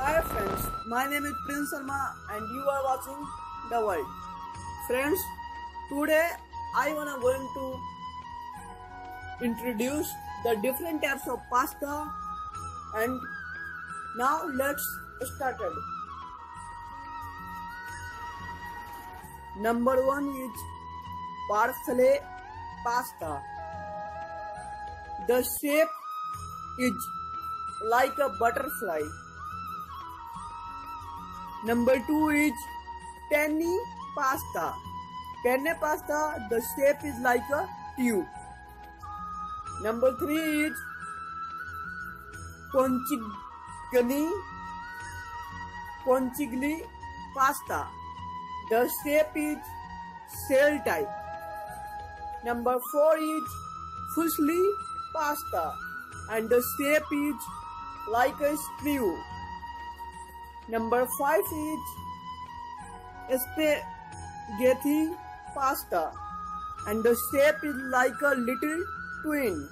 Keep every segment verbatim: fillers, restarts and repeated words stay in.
Hi friends, my name is Prince Sharma and you are watching The World. Friends, today I wanna going to introduce the different types of pasta, and now let's start it. Number one is parfait pasta. The shape is like a butterfly. Number two is penne pasta. Penne pasta, the shape is like a tube. Number three is conchigli conchigli pasta. The shape is shell type. Number four is fusilli pasta, and the shape is like a screw. Number five is spaghetti pasta, and the shape is like a little twin.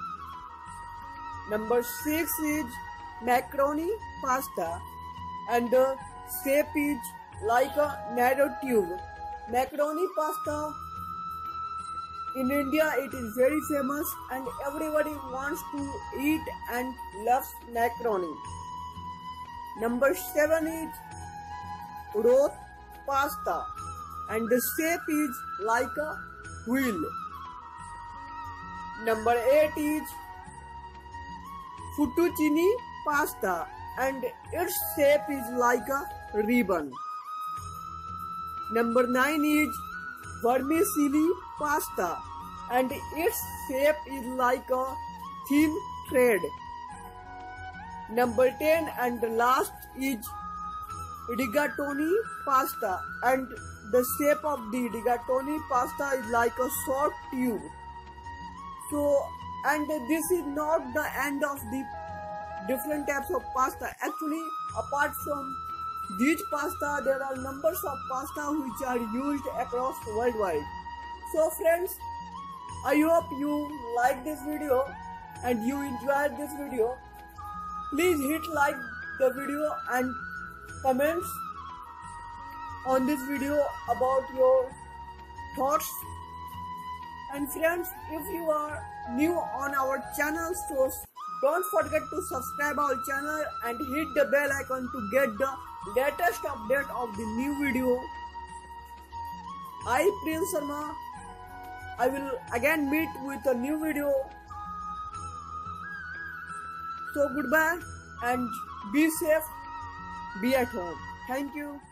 Number six is macaroni pasta, and the shape is like a narrow tube. Macaroni pasta in India, it is very famous and everybody wants to eat and loves macaroni. Number seven is roth pasta, and the shape is like a wheel. Number eight is fettuccine pasta, and its shape is like a ribbon. Number nine is vermicelli pasta, and its shape is like a thin thread. Number ten and the last is rigatoni pasta, and the shape of the rigatoni pasta is like a short tube. So, and this is not the end of the different types of pasta. Actually, apart from these pasta, there are numbers of pasta which are used across worldwide. So friends, I hope you like this video and you enjoyed this video. Please hit like the video and comments on this video about your thoughts. And friends, if you are new on our channel, so don't forget to subscribe our channel and hit the bell icon to get the latest update of the new video. I, Prince Sharma, I will again meet with a new video. So goodbye and be safe, be at home. Thank you.